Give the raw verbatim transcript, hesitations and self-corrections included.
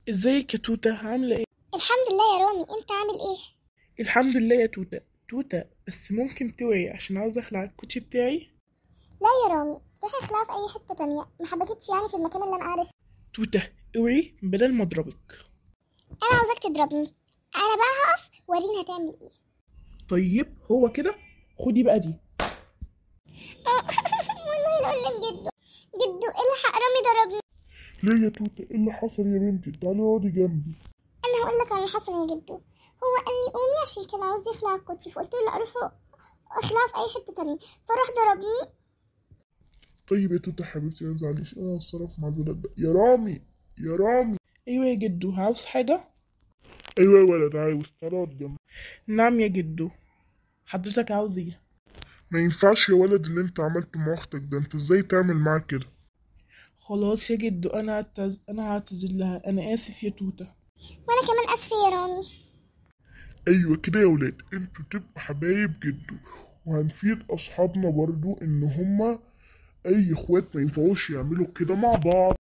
ازيك يا توتة، عاملة ايه؟ الحمد لله يا رامي، انت عامل ايه؟ الحمد لله يا توتة. توتة، بس ممكن توعي عشان عاوز اخلع الكوتشي بتاعي؟ لا يا رامي، روح اخلعه في اي حته تانية، ما حبكتش يعني في المكان اللي انا عارفه. توتة، اوعي بدل ما اضربك. انا عاوزاك تضربني. انا بقى هقف وريني هتعمل ايه. طيب هو كده. خدي بقى دي. والله لا اقول جدو. جدو الحق، رامي ضربني. ليه يا توتة؟ ايه اللي حصل يا بنتي؟ تعالي اقعدي جنبي. انا هقول لك على اللي حصل يا جدو. هو قال لي قومي عشان كان عاوز يخلع الكوتشي، فقلت له لا، اروح اخلعه في اي حته تانية، فراح ضربني. طيب يا توتة حبيبتي، ما تزعليش، انا هتصرف مع الولد ده. يا رامي، يا رامي. ايوه يا جدو، عاوز حاجة؟ ايوه يا ولد، عاوز. تعالى اقعد جنبي. نعم يا جدو. حضرتك عاوز ايه؟ ما ينفعش يا ولد اللي انت عملته مع اختك ده، انت ازاي تعمل معاها كده؟ خلاص يا جدو، انا هعتذ... انا هعتذر لها. انا اسف يا توتة. وانا كمان اسفه يا رامي. ايوه كده يا ولاد، انتوا تبقوا حبايب جدو، وهنفيد اصحابنا برضو ان هما اي اخوات ما ينفعوش يعملوا كده مع بعض.